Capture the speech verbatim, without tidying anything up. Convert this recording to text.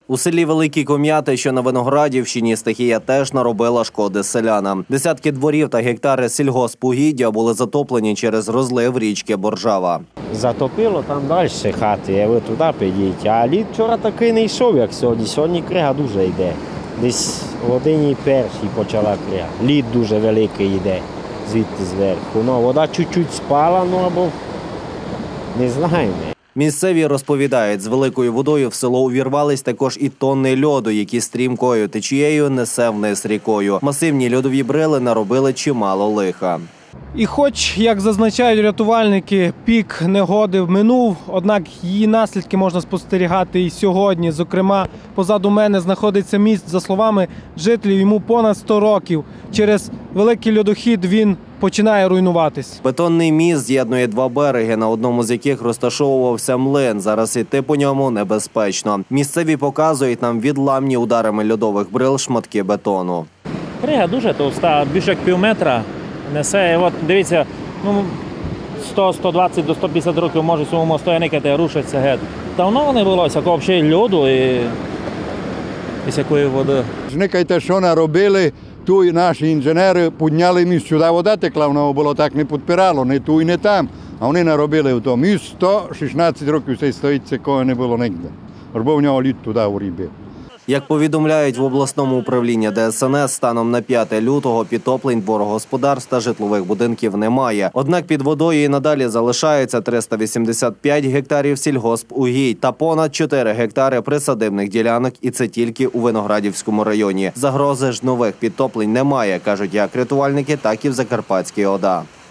У селі Великі Ком'яти, що на Виноградівщині, стихія теж наробила шкоди селянам. Десятки дворів та гектари сільгоспугіддя були затоплені через розлив річки Боржава. Затопило там далі хати, ви туди підіть. А лід вчора такий не йшов, як сьогодні. Сьогодні крига дуже йде. Десь в годині першій почала крига. Лід дуже великий йде звідти зверху. Ну, вода чуть-чуть спала, ну або не знаємо. Місцеві розповідають, з великою водою в село увірвались також і тонни льоду, які стрімкою течією несе вниз рікою. Масивні льодові брили наробили чимало лиха. І хоч, як зазначають рятувальники, пік негоди минув, однак її наслідки можна спостерігати і сьогодні. Зокрема, позаду мене знаходиться міст, за словами жителів, йому понад сто років. Через великий льодохід він починає руйнуватись. Бетонний міст з'єднує два береги, на одному з яких розташовувався млин. Зараз йти по ньому небезпечно. Місцеві показують нам відламні ударами льодових брил шматки бетону. Крига дуже товста, більше як пів метра несе. От дивіться, ну сто сто двадцять до ста п'ятдесят років може цьому мосту яникати, рушиться геть. Давно не було всякого взагалі льоду і, і всякої води. Зникайте, що наробили. Тут наші інженери підняли міст, сюди вода текла, воно було так не підпирало, не тут і не там. А вони наробили в то міст, сто шістнадцять років цей стоїть, цього не було ніде. Бо в нього лід туди урібив. Як повідомляють в обласному управлінні Де Ес Ен Ес, станом на п'яте лютого підтоплень дворогосподарств та житлових будинків немає. Однак під водою і надалі залишаються триста вісімдесят п'ять гектарів сільгоспугідь та понад чотири гектари присадибних ділянок, і це тільки у Виноградівському районі. Загрози ж нових підтоплень немає, кажуть як рятувальники, так і в Закарпатській ОДА.